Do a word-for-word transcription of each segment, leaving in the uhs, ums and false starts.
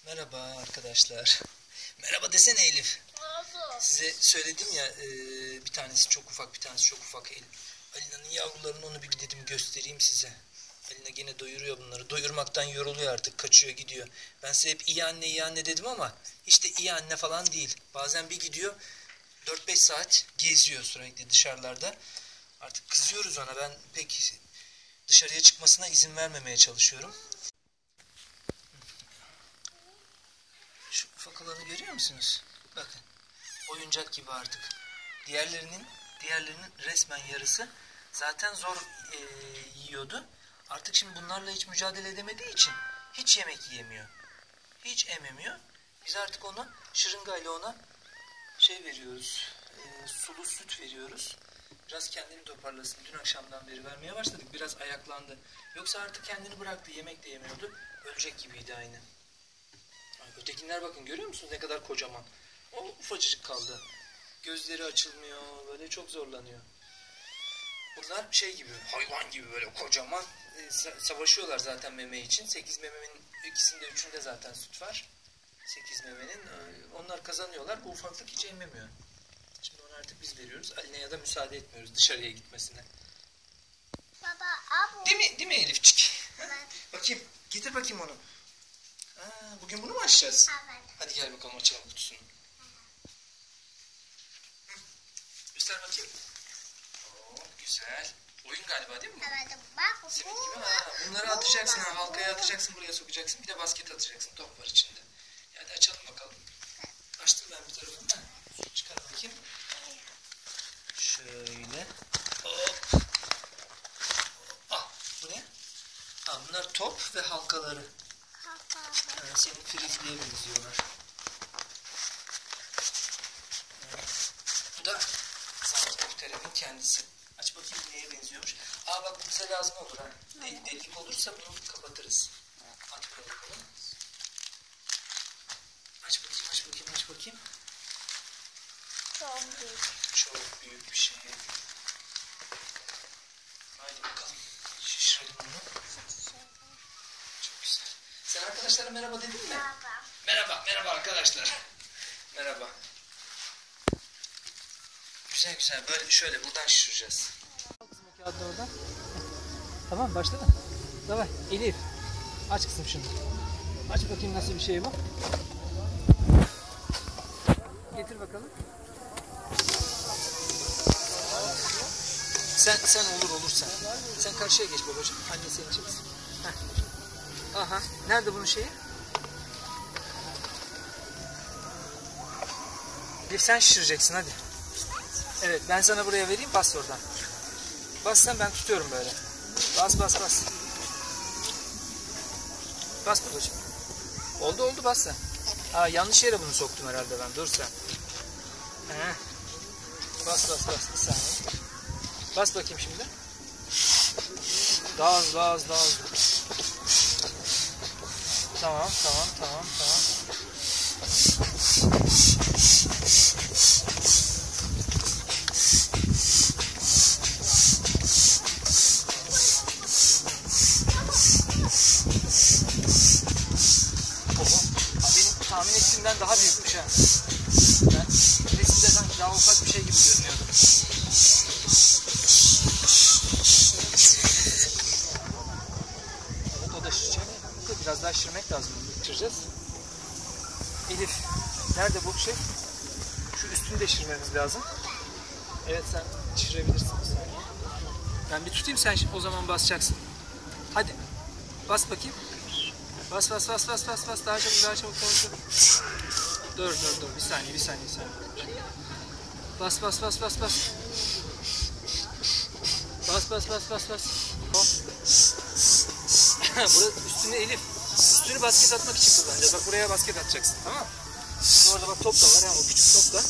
Merhaba arkadaşlar. Merhaba desene Elif. Size söyledim ya e, bir tanesi çok ufak, bir tanesi çok ufak. Alina'nın yavrularını onu bir dedim göstereyim size. Alina gene doyuruyor bunları. Doyurmaktan yoruluyor artık. Kaçıyor gidiyor. Ben size hep iyi anne iyi anne dedim ama işte iyi anne falan değil. Bazen bir gidiyor dört beş saat geziyor sürekli dışarılarda. Artık kızıyoruz ona. Ben pek dışarıya çıkmasına izin vermemeye çalışıyorum. Şu ufak alanı görüyor musunuz? Bakın. Oyuncak gibi artık. Diğerlerinin diğerlerinin resmen yarısı zaten zor e, yiyordu. Artık şimdi bunlarla hiç mücadele edemediği için hiç yemek yiyemiyor. Hiç ememiyor. Biz artık ona şırıngayla ona şey veriyoruz. E, sulu süt veriyoruz. Biraz kendini toparlasın. Dün akşamdan beri vermeye başladık. Biraz ayaklandı. Yoksa artık kendini bıraktı. Yemek de yemiyordu. Ölecek gibiydi aynı. Ötekinler bakın görüyor musunuz ne kadar kocaman. O ufacık kaldı. Gözleri açılmıyor. Böyle çok zorlanıyor. Bunlar şey gibi, hayvan gibi böyle kocaman e, savaşıyorlar zaten meme için. sekiz memenin ikisinde üçünde zaten süt var. sekiz memenin. E, onlar kazanıyorlar. Bu ufaklık hiç emmemiyor. Şimdi onu artık biz veriyoruz. Alina'ya da müsaade etmiyoruz dışarıya gitmesine. Baba, abu. Değil mi? Değil mi Elifçik? Evet. Bakayım. Getir bakayım onu. Aa, bugün bunu mu açacağız? Evet. Hadi gel bakalım açalım kutusunu. Hı. Göster bakayım. Oo, güzel. Oyun galiba değil mi? Evet, bak bu. Senin gibi ha. Bunları atacaksın ha. Halkaya atacaksın, buraya sokacaksın. Bir de basket atacaksın. Top var içinde. Hadi açalım bakalım. Açtım ben bir tarafını. Ha. Çıkar bakayım. Şöyle. Hop. Ah, bu ne? Ha, bunlar top ve halkaları. Yani senin frizliğe benziyorlar. Bu da sanki muhteremin kendisi. Aç bakayım neye benziyormuş. Aa bak bu bize lazım olur ha. Del delik olursa bunu kapatırız. Aç bakalım. Aç bakayım, aç bakayım, aç bakayım. Çok büyük. Çok büyük bir şey. Haydi bakalım. Şişirelim bunu. Çok güzel. Sen arkadaşlara merhaba dedin mi? Merhaba. Merhaba, merhaba arkadaşlar. Merhaba. Güzel güzel. Böyle şöyle buradan şişireceğiz. Kağıdı oradan. Tamam başladı. Tamam. Elif. Aç kızım şunu. Aç bakayım nasıl bir şey bu. Getir bakalım. Sen sen olur olur sen. Sen karşıya geç babacığım. Anne seni çeksin. Heh. Aha. Nerede bunun şeyi? Elif sen şişireceksin hadi. Evet ben sana buraya vereyim bas oradan. Bas sen ben tutuyorum böyle. Bas bas bas. Bas babacığım. Oldu oldu bas sen. Aa yanlış yere bunu soktum herhalde ben. Dur sen. Heh. Bas bas bas bir saniye. Bas bakayım şimdi. Daha hızlı daha hızlı daha hızlı. Tamam tamam tamam tamam. Tahmin ettiğimden daha büyükmüş ha. Ben resimde sanki daha ufak bir şey gibi görünüyordu. Evet o da şişecek. Biraz daha şişirmek lazım. Bitireceğiz. Elif nerede bu şey? Şu üstünü de şişirmemiz lazım. Evet sen şişirebilirsin bir saniye. Ben bir tutayım sen o zaman basacaksın. Hadi bas bakayım. Bas bas bas bas bas bas daha çabuk daha çabuk daha çabuk. Dur dur dur bir saniye bir saniye bir saniye. Bas bas bas bas bas. Bas bas bas bas bas. Hop. Burası üstüne Elif. Üstünü basket atmak için kullanacağız. Bak buraya basket atacaksın tamam mı? Orada bak top da var ha o küçük top da.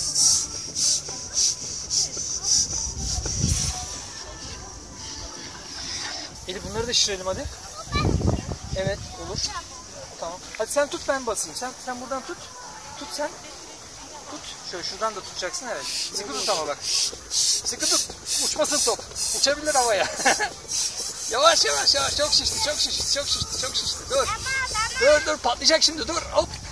Elif bunları da şişirelim hadi. Evet olur. Tamam. Hadi sen tut ben basayım. Sen sen buradan tut. Tut sen. Tut. Şöyle şuradan da tutacaksın evet. Sıkı tut ama bak. Sıkı tut. Uçmasın top. Uçabilir havaya. Yavaş yavaş yavaş. Çok şişti çok şişti çok şişti çok şişti. Dur. Dur dur patlayacak şimdi dur. Hop.